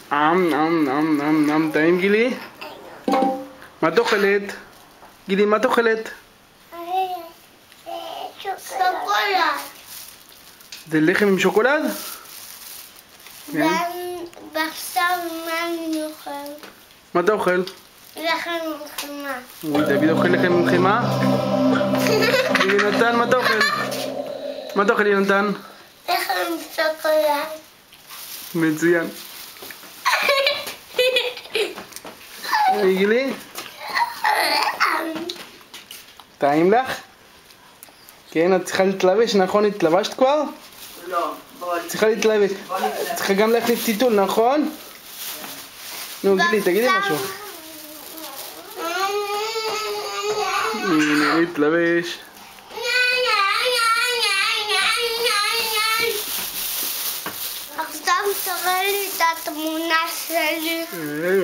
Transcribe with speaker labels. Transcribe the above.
Speaker 1: טעים גילי? מה את אוכלת? גילי, מה את אוכלת?
Speaker 2: שוקולד.
Speaker 1: זה לחם עם שוקולד?
Speaker 2: ועכשיו מה אני אוכל?
Speaker 1: מה אתה אוכל?
Speaker 2: לחם עם חמאה.
Speaker 1: אוי, דוד אוכל לחם עם חמאה? יונתן, מה אתה אוכל? מה אתה אוכל, יונתן?
Speaker 2: לחם עם שוקולד.
Speaker 1: מצוין. גילי? טעים לך? כן, את צריכה להתלבש, נכון? התלבשת כבר?
Speaker 3: לא, בוא.
Speaker 1: צריכה להתלבש. צריכה גם להחליף טיטול, נכון? נו, גילי, תגידי משהו. הנה, להתלבש.
Speaker 2: עכשיו תראה לי את התמונה שלי.